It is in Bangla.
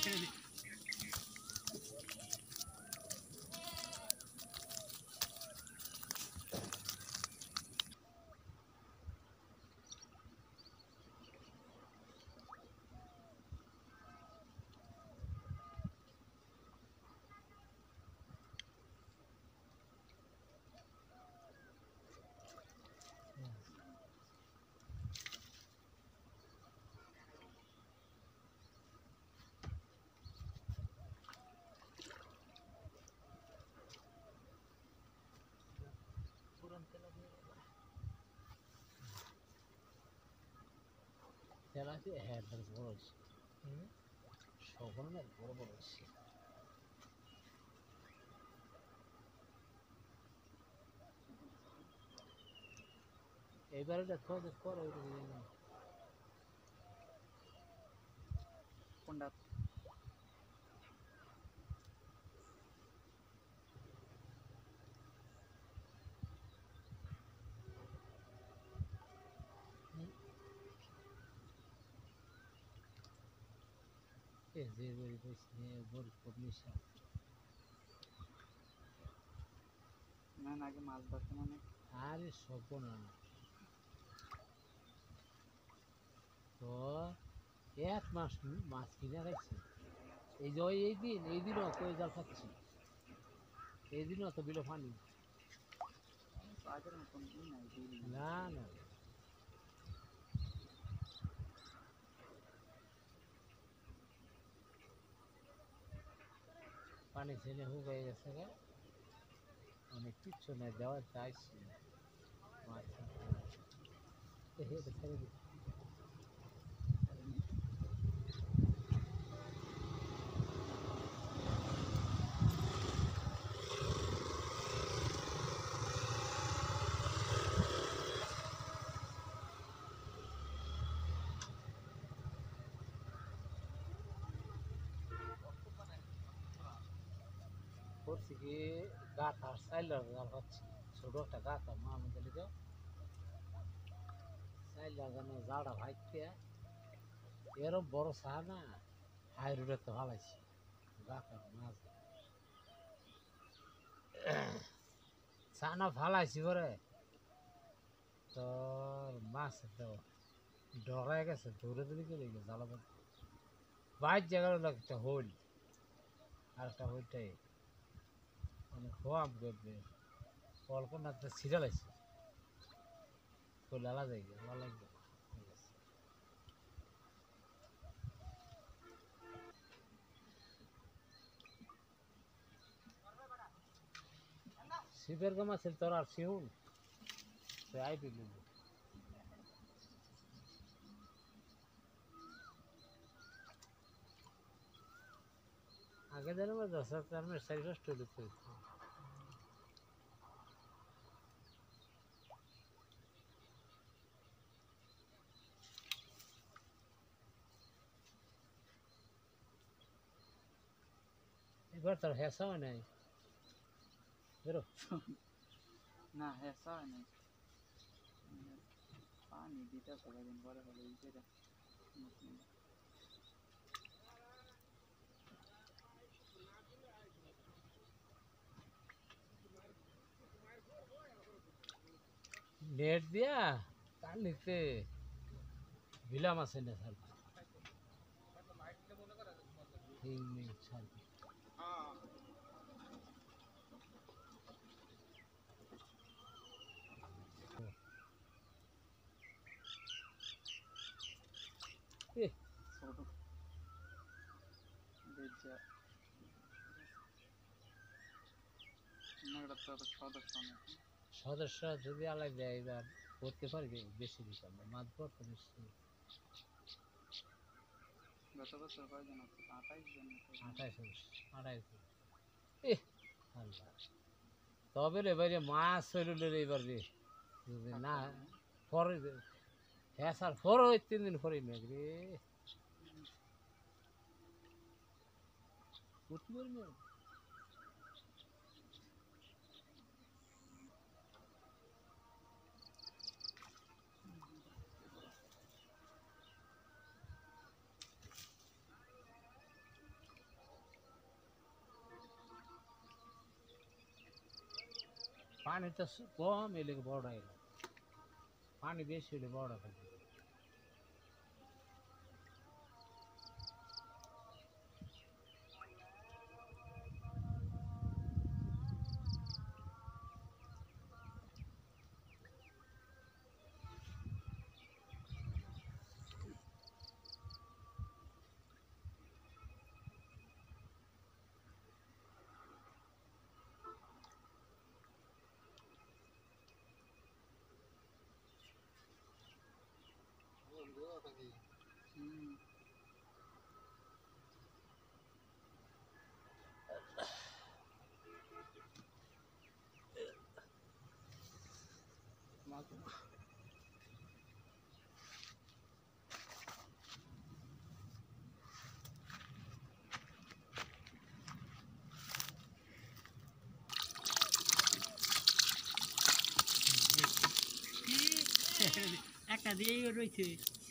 তেলা কি হ্যাঁ বড় হয়েছে সকল না বড় বড় হয়েছে এইবারে দেখো দেখো কোনটা যে বড়ি কইছে বড় কমিশন না না আগে মাছ ধরতে মানে আরে সপনা তো এক মাস মাছ কিনে রাখছি এই যে এই দিনও কই জাল খাচ্ছি এই দিনও তো বিলো পানি আগের মতন নাই না না পানি ছেলে হুকাই গেছে গে অনেক কিচ্ছু নাই দেওয়া চাইছি মাছ ছেড়ে দিই করছি কি গাথা সাইলার জাল হচ্ছে ছোট একটা গাথা মা আমাদের লিখে সাইলার যেন জালটা ভাইতে এরম বড় চা না হাই রোডে তো ভালাইছি গাথা মাছ চা না ভালাইছি করে তোর মাছ তো ডরাই গেছে দৌড়ে দৌড়ে চলে গেছে জালা বাইর জায়গার একটা হোল আর একটা হোলটাই মানে খোয়াম করবে কল্পনা তো সিরিয়াল আছে তো লালা যায় লালা লাগবে শিবের গমা ছিল তোর আর শিহুন তো আই দিলি আগে জানো 10,000 में 4 লিখতে এবার তোর হেসা হয় নাই বেরো না হেসা হয় নাই পানি দিতে কয়েকদিন পরে হলে এই যেটা নেট দিয়া তার নিতে বিলাম আছে না স্যার ছোট বেজা একটা তো সদস্য নাকি সদস্য যদি আলাই দেয় এবার করতে পারবে বেশি দিতে আমরা মাছ পড়তে বেশি গত বছর কয়জন আছে 28 জন 28 আল্লাহ তবে রে ভাই মাছ হইল রে এবার রে যদি না পরে হ্যাঁ স্যার পর ওই 3 দিন পরে মেঘ রে করতে পারবি পানি তো কম এলে বড় এলো, পানি বেশি হলে বড় থাকে। হুম একটা দিয়েই রয়েছে।